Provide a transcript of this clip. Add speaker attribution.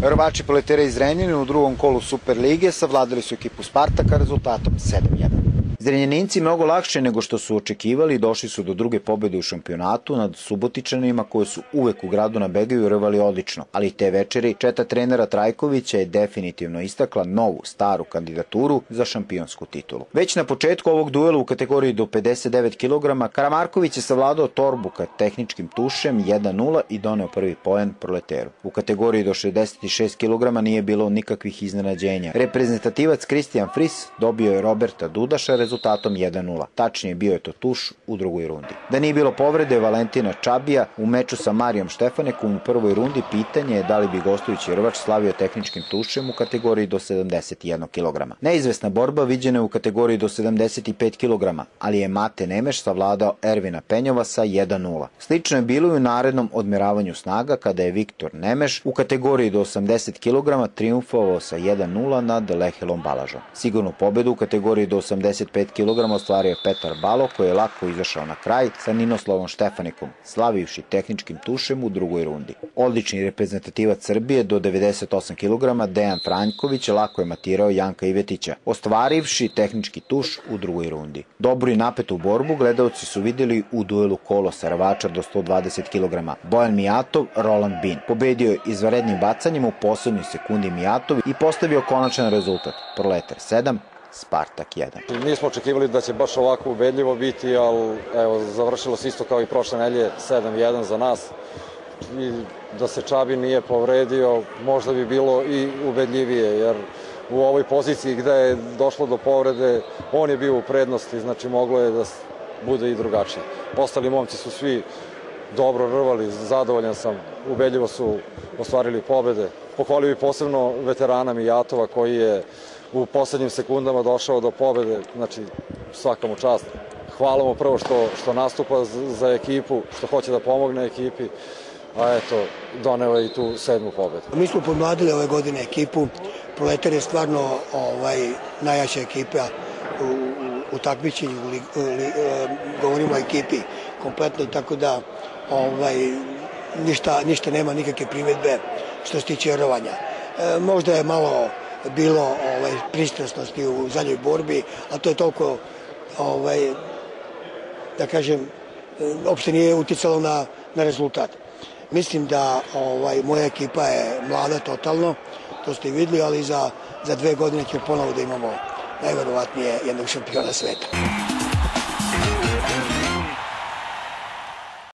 Speaker 1: Rvači Proletera iz Zrenjanina u drugom kolu Super lige savladali su ekipu Spartaka rezultatom 7:1. Zrenjaninci mnogo lakše nego što su očekivali došli su do druge pobede u šampionatu nad Subotičanima koje su uvek u gradu na Begaju rvali odlično, ali te večeri četa trenera Trajkovića je definitivno istakla novu, staru kandidaturu za šampionsku titulu. Već na početku ovog duela u kategoriji do 59 kg Karamarković je savladao Torbuka tehničkim tušem 1:0 i doneo prvi poen Proleteru. U kategoriji do 66 kg nije bilo nikakvih iznenađenja. Reprezentativac Kristijan Fris dobio je Roberta Dudaša rezultatom 1:0. Tačnije bio je to tuš u drugoj rundi. Da nije bilo povrede Valentina Čabija u meču sa Marijom Štefanekom u prvoj rundi, pitanje je da li bi gostujući Rvač slavio tehničkim tušem u kategoriji do 71 kg. Neizvesna borba viđena je u kategoriji do 75 kg, ali je Mate Nemeš savladao Ervina Penjova sa 1:0. Slično je bilo i u narednom odmeravanju snaga kada je Viktor Nemeš u kategoriji do 80 kg triumfovao sa 1:0 nad Lehelom Balažom. Sigurnu pobedu u kategoriji do 85 kg ostvario je Petar Balo koji je lako izašao na kraj sa Ninoslavom Štefanikom, slavivši tehničkim tušem u drugoj rundi. Odlični reprezentativac Srbije do 98 kg Dejan Franjković lako je matirao Janka Ivetića, ostvarivši tehnički tuš u drugoj rundi. Dobru i napetu borbu gledaoci su videli u duelu kolosa Rvača do 120 kg. Bojan Mijatov, Roland Bin. Pobedio je izvanrednim bacanjem u poslednjoj sekundi Mijatov i postavio konačan rezultat. Proletar 7, Spartak 1.
Speaker 2: Nismo očekivali da će baš ovako ubedljivo biti, ali evo, završilo se isto kao i prošle nedelje 7:1 za nas. I da se Čabi nije povredio, možda bi bilo i ubedljivije, jer u ovoj poziciji gde je došlo do povrede, on je bio u prednosti, znači moglo je da bude i drugačije. Ostali momci su svi dobro rvali, zadovoljan sam, ubedljivo su ostvarili pobede. Pohvalio bih posebno veterana Mijatova koji je u poslednjim sekundama došao do pobede, znači svaka mu čast. Hvala mu prvo što nastupa za ekipu, što hoće da pomogne ekipi, a eto, doneo je i tu 7. pobedu.
Speaker 3: Mi smo pomladili ove godine ekipu, Proletar je stvarno najjača ekipa u takmičenju, govorimo o ekipi kompletno, tako da ništa nema nikakve primedbe što se tiče rvanja. Možda je malo bilo pristrasnosti u zadnjoj borbi, a to je toliko, da kažem, uopšte nije uticalo na rezultat. Mislim da moja ekipa je mlada totalno, to ste i videli, ali za 2 godine ćemo ponovo da imamo najverovatnije jednog šampiona sveta.